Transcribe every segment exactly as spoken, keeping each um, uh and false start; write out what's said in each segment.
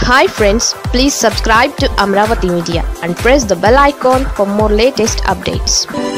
Hi friends, please subscribe to Amravati Media and press the bell icon for more latest updates.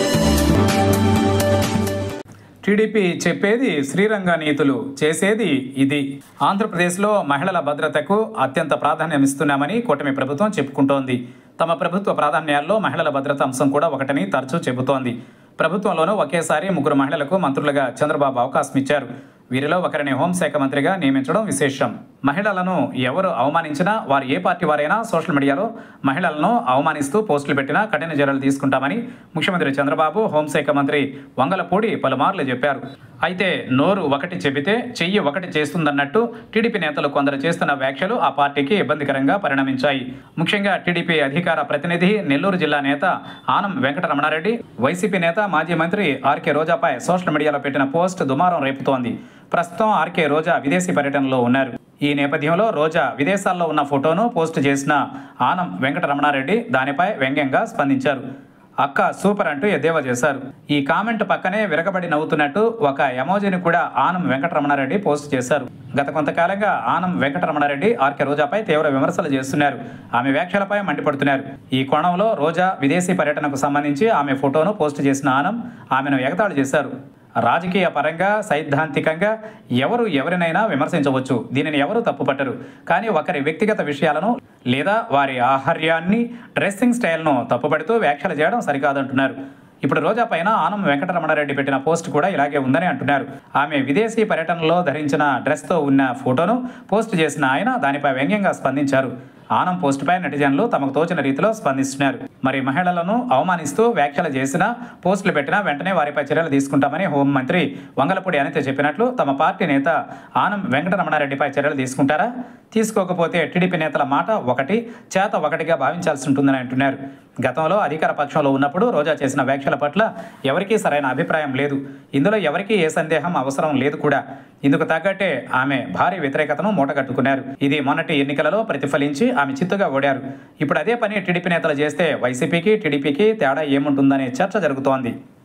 TDP చెప్పేది శ్రీరంగ నీతులు, చేసేది ఇది. ఆంధ్రప్రదేశ్లో మహిళల భద్రతకు అత్యంత ప్రాధాన్యం ఇస్తున్నామని కూటమి ప్రభుత్వం చెప్పుకుంటోంది. తమ ప్రభుత్వ ప్రాధాన్యాల్లో మహిళల భద్రత అంశం కూడా ఒకటని తరచూ చెబుతోంది. ప్రభుత్వంలోనూ ఒకేసారి ముగ్గురు మహిళలకు మంత్రులుగా చంద్రబాబు అవకాశం ఇచ్చారు. వీరిలో ఒకరిని హోంశాఖ మంత్రిగా నియమించడం విశేషం. మహిళలను ఎవరు అవమానించినా, వారు ఏ పార్టీ వారైనా సోషల్ మీడియాలో మహిళలను అవమానిస్తూ పోస్టులు పెట్టినా కఠిన చర్యలు తీసుకుంటామని ముఖ్యమంత్రి చంద్రబాబు, హోంశాఖ మంత్రి వంగలపూడి పలుమార్లు చెప్పారు. అయితే నోరు ఒకటి చెబితే చెయ్యి ఒకటి చేస్తుందన్నట్టు టీడీపీ నేతలు కొందరు చేస్తున్న వ్యాఖ్యలు ఆ పార్టీకి ఇబ్బందికరంగా పరిణమించాయి. ముఖ్యంగా టీడీపీ అధికార ప్రతినిధి, నెల్లూరు జిల్లా నేత ఆనం వెంకటరమణారెడ్డి, వైసీపీ నేత మాజీ మంత్రి ఆర్కే రోజాపై సోషల్ మీడియాలో పెట్టిన పోస్ట్ దుమారం రేపుతోంది. ప్రస్తుతం ఆర్కే రోజా విదేశీ పర్యటనలో ఉన్నారు. ఈ నేపథ్యంలో రోజా విదేశాల్లో ఉన్న ఫోటోను పోస్ట్ చేసిన ఆనం వెంకటరమణారెడ్డి దానిపై వ్యంగ్యంగా స్పందించారు. అక్క సూపర్ అంటూ ఎద్దేవా చేశారు. ఈ కామెంట్ పక్కనే విరగబడి నవ్వుతున్నట్టు ఒక ఎమోజీని కూడా ఆనం వెంకటరమణారెడ్డి పోస్ట్ చేశారు. గత కొంతకాలంగా ఆనం వెంకటరమణారెడ్డి ఆర్కే రోజాపై తీవ్ర విమర్శలు చేస్తున్నారు. ఆమె వ్యాఖ్యలపై మండిపడుతున్నారు. ఈ కోణంలో రోజా విదేశీ పర్యటనకు సంబంధించి ఆమె ఫోటోను పోస్ట్ చేసిన ఆనం ఆమెను ఎగతాళి చేశారు. రాజకీయ పరంగా, సైద్ధాంతికంగా ఎవరు ఎవరినైనా విమర్శించవచ్చు. దీనిని ఎవరు తప్పుపట్టరు. కానీ ఒకరి వ్యక్తిగత విషయాలను లేదా వారి ఆహార్యాన్ని, డ్రెస్సింగ్ స్టైల్ను తప్పుపడుతూ వ్యాఖ్యలు చేయడం సరికాదంటున్నారు. ఇప్పుడు రోజా పైన ఆనం వెంకటరమణారెడ్డి పెట్టిన పోస్ట్ కూడా ఇలాగే ఉందని అంటున్నారు. ఆమె విదేశీ పర్యటనలో ధరించిన డ్రెస్తో ఉన్న ఫోటోను పోస్ట్ చేసిన ఆయన దానిపై వ్యంగ్యంగా స్పందించారు. ఆనం పోస్టుపై నెటిజన్లు తమకు తోచిన రీతిలో స్పందిస్తున్నారు. మరి మహిళలను అవమానిస్తూ వ్యాఖ్యలు చేసినా, పోస్టులు పెట్టినా వెంటనే వారిపై చర్యలు తీసుకుంటామని హోంమంత్రి వంగలపూడి అనిత చెప్పినట్లు తమ పార్టీ నేత ఆనం వెంకటరమణారెడ్డిపై చర్యలు తీసుకుంటారా? తీసుకోకపోతే టీడీపీ నేతల మాట ఒకటి, చేత ఒకటిగా భావించాల్సి ఉంటుందని అంటున్నారు. గతంలో అధికార పక్షంలో ఉన్నప్పుడు రోజా చేసిన వ్యాఖ్యల పట్ల ఎవరికీ సరైన అభిప్రాయం లేదు. ఇందులో ఎవరికీ ఏ సందేహం అవసరం లేదు కూడా. ఇందుకు తగ్గట్టే ఆమె భారీ వ్యతిరేకతను మూటగట్టుకున్నారు. ఇది మొన్నటి ఎన్నికలలో ప్రతిఫలించి ఆమె చిత్తుగా ఓడారు. ఇప్పుడు అదే పని టీడీపీ నేతలు చేస్తే వైసీపీకి, టీడీపీకి తేడా ఏముంటుందనే చర్చ జరుగుతోంది.